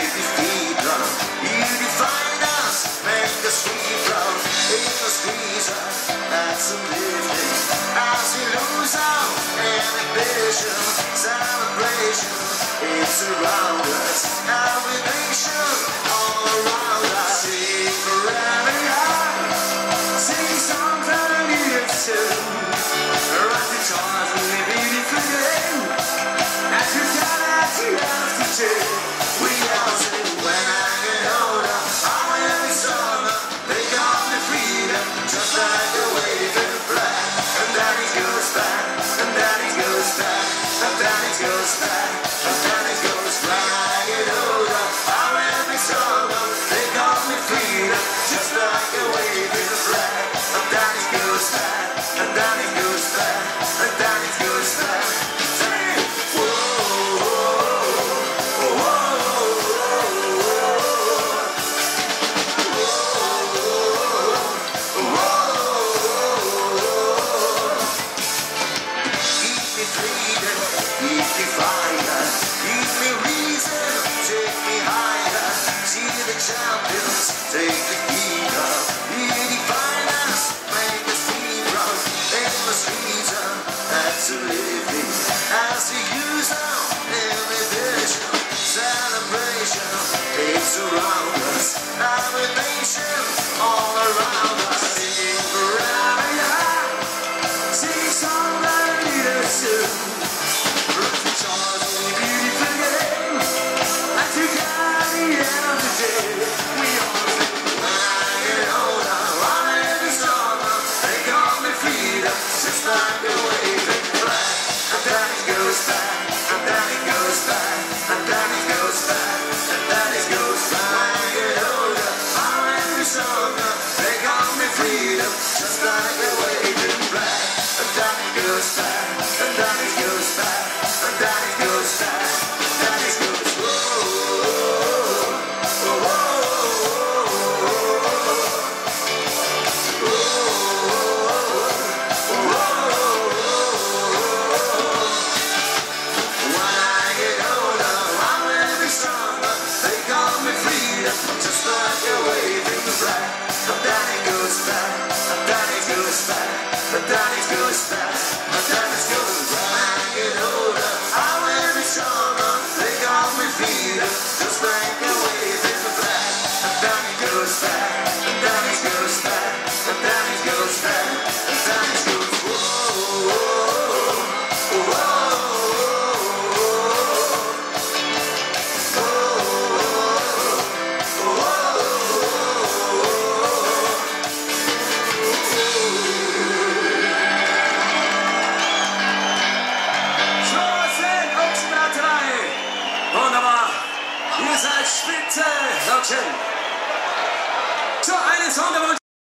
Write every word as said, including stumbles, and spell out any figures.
your feet run. You define us, make us free from endless squeezer. That's a living as we lose our inhibition. Celebration, it's around us. Every nation, all around us. Sing forever young, sing songs that are needed soon. Write the chords and live in different game. As you got at the altitude, we all sing when I get older. I will be stronger, they got me freedom, just like a waving flag. And then it goes back, and then it goes back, and then it goes back, and then it goes back. When I get older, I will be stronger, they got me freedom, just like a waving flag. And then it goes back, and then it goes back, and then it goes back. Sing! Whoa, whoa, whoa, whoa, whoa. Keep me freedom, keep me fire, give me reason, take me higher. See the champions, take the heat up. You define us, make us free from endless reason. That's a living as we use our inhibition. Celebration, it's around us. Every nation, all around us. Singing forever young, sing songs that lead us to. Write the chords in a beautiful game. And together at the end of the day, we all sing. When I get older, I will be stronger. They got me freedom, just like a waving flag. And then it goes back, and then it goes back, and then it goes back, and then it goes back. When I get older, I will be stronger. They got me freedom, just like a waving flag. And then it goes back, and then it goes back, and then it goes back, and then it goes whoa, whoa, whoa, When I get older, I will be stronger. They got me freedom, just like a waving flag. And then it goes back, and then it goes back, and then it goes back, and then it goes back. When I get older, I will be stronger. They got me freedom, just like a waving flag. And then it goes back, and then it goes back, and then it goes back, and then it goes whoa, whoa, whoa. Wunderbar, ihr seid spitze, Leute.